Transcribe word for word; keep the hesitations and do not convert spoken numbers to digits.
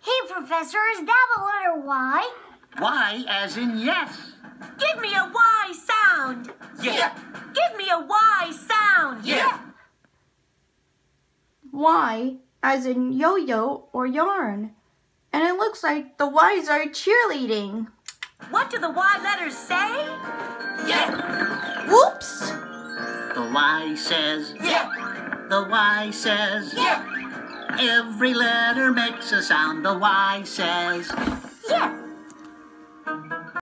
Hey, Professor, is that the letter Y? Y as in yes. Give me a Y sound. Yeah. Give me a Y sound. Yeah. Y as in yo-yo or yarn. And it looks like the Y's are cheerleading. What do the Y letters say? Yeah. Whoops! The Y says Yeah. The Y says Yeah. Every letter makes a sound. The Y says Yeah.